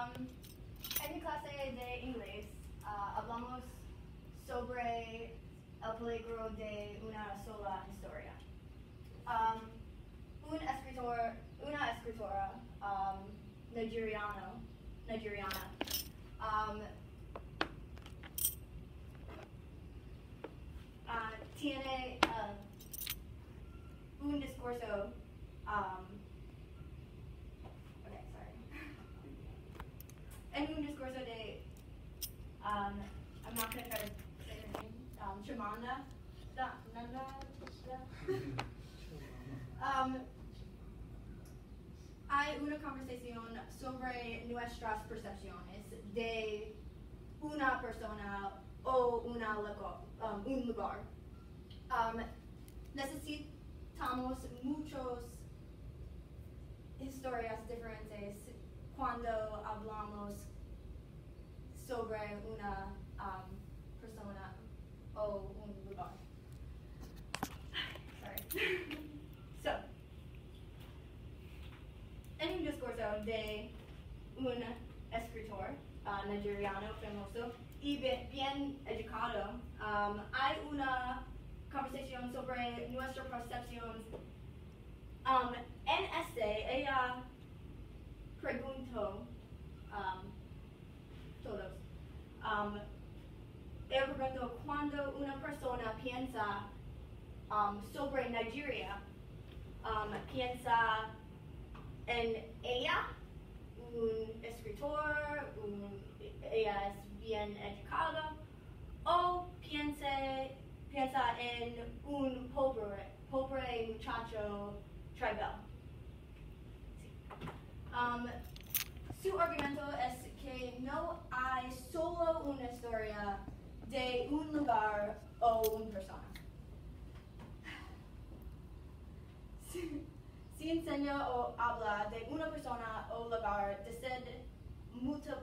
En mi clase de inglés hablamos sobre el peligro de una sola historia. Una escritora nigeriana, tiene un discurso. Okay, sorry. En un discurso de, I'm not going to try to say her name, Chimamanda hay una conversación sobre nuestras percepciones de una persona o un lugar. Necesitamos muchas historias diferentes cuando hablamos sobre una persona o un lugar. Sorry. So, en un discurso de un escritor nigeriano famoso y bien educado, hay una conversación sobre nuestra percepción. Ella preguntó todos. Ella preguntó cuando una persona piensa sobre Nigeria, piensa en ella, un escritor, ella es bien educada, o piensa en un pobre muchacho tribal. Su argumento es que no hay solo una historia de un lugar o una persona. Si enseña o habla de una persona o lugar desde muchos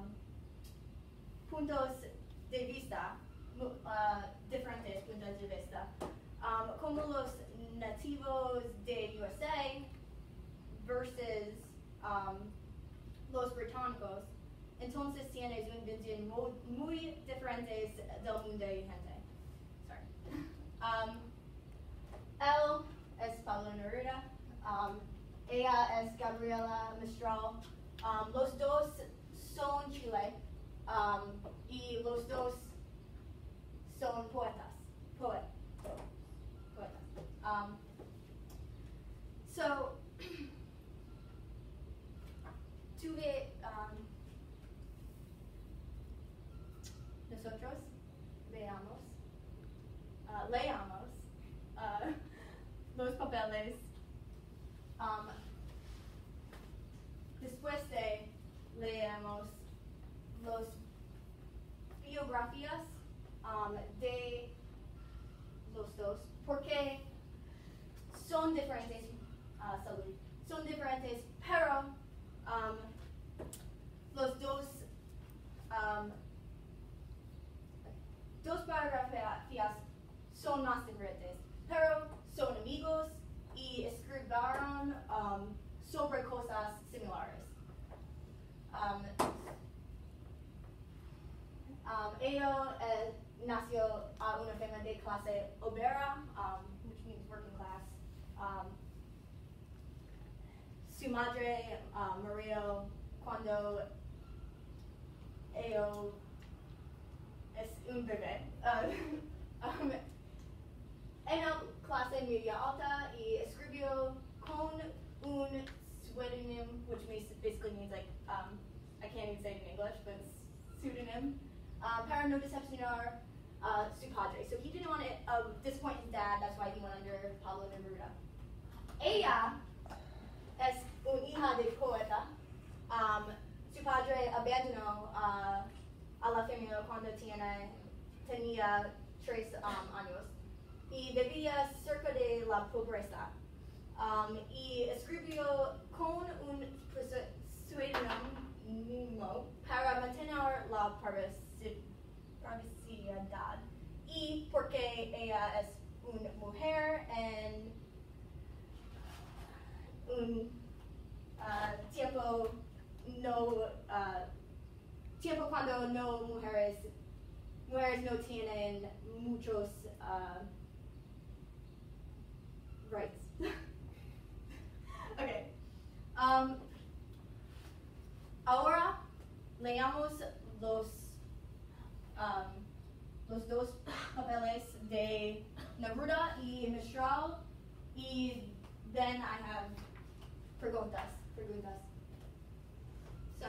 puntos de vista, diferentes puntos de vista, como los nativos de USA versus los británicos, entonces tienes una visión muy diferente del mundo y gente. Sorry. Él es Pablo Neruda, ella es Gabriela Mistral. Los dos son Chile y los dos son poetas. So, nosotros leamos los papeles después de leemos las biografías de los dos porque son diferentes, pero los dos biografías son más diferentes, pero son amigos y escribieron sobre cosas similares. Ella nació a una familia de clase obrera, which means working class. Su madre murió cuando ella es un bebé. En la clase media alta y escribió con un pseudonym, which basically means like, I can't even say it in English, but pseudonym, para no decepcionar su padre. So he didn't want to disappoint his dad, that's why he went under Pablo Neruda. Ella es una hija de poeta. Su padre abandonó a la familia cuando tenía 3 años y vivía cerca de la pobreza. Y escribió con un pseudónimo para mantener la privacidad y porque ella es una mujer en un tiempo no, tiempo cuando no mujeres no tienen muchos rights. Okay. Ahora leamos los dos papeles de Neruda y Mistral, y then I have preguntas. So.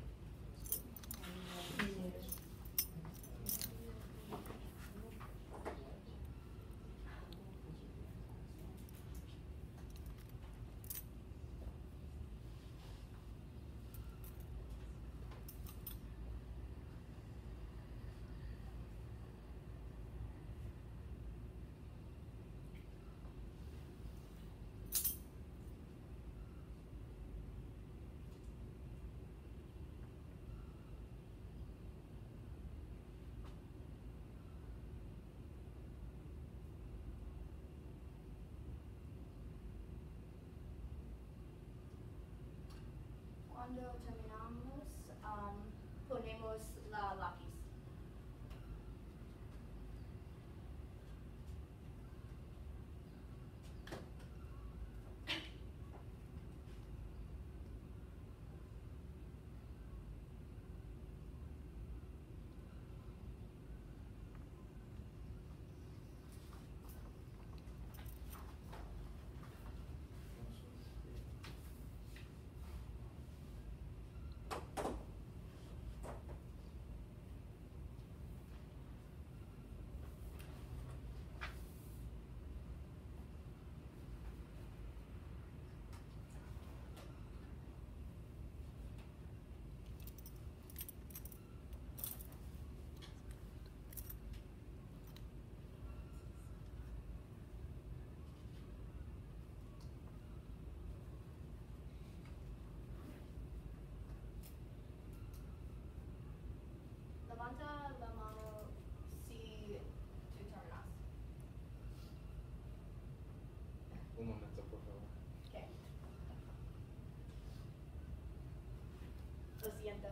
Cuando terminamos, ponemos la lápiz. Levanta la mano si tú terminas. Un momento, por favor. Okay. Lo siento.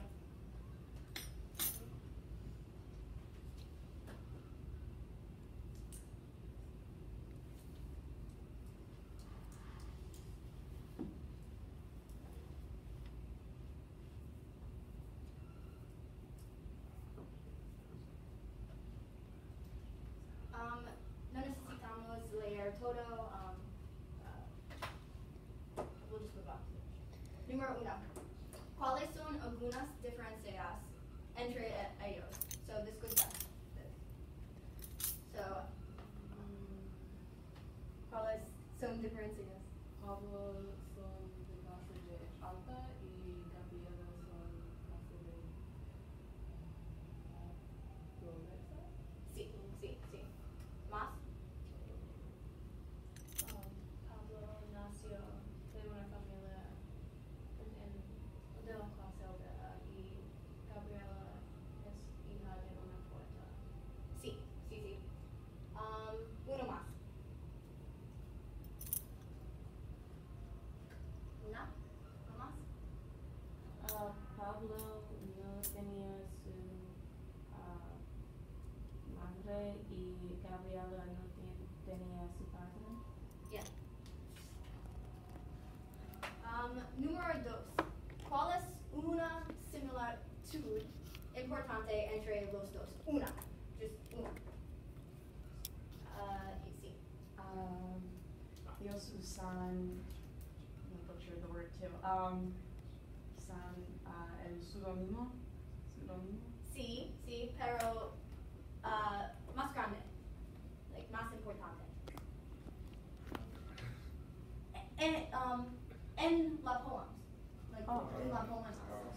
No necesitamos leer todo. We'll just move on. Número 1. ¿Cuáles son algunas diferencias entre ellos? So discuta. So, ¿cuáles son diferencias? Pablo son de clase de alta y Gabriela son clase de pobreza. Sí. ¿Más? Pablo nació de una familia de la clase alta y Gabriela es hija de una poeta. Sí. Uno más. ¿Una? ¿No más? Pablo no tenía su madre y Gabriela no tenía su padre. Yeah. Número 2. ¿Cuál es una similitud importante entre los dos? Una. Just una. Sí. Ellos usan, no butcher the word too, usan el pseudónimo. Sí, pero más grande. Like, más importante. En la poems. Like, en la poemas.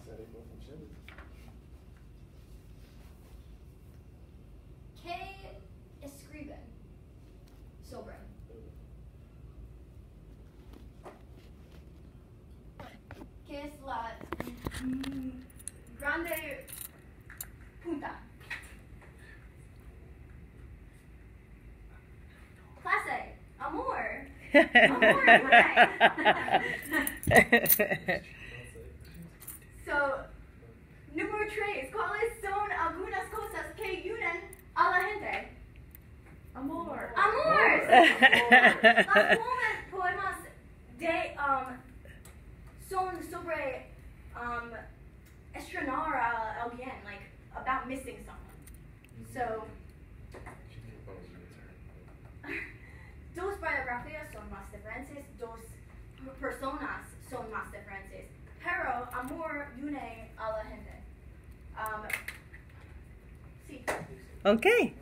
¿Qué escriben sobre? ¿Qué es la grande punta? Clase, amor. Amor, right? So, poemas de son sobre estrenar a alguien, like about missing someone. So dos biografías son más diferentes, dos personas son más diferentes, pero amor une a la gente. Sí. Okay.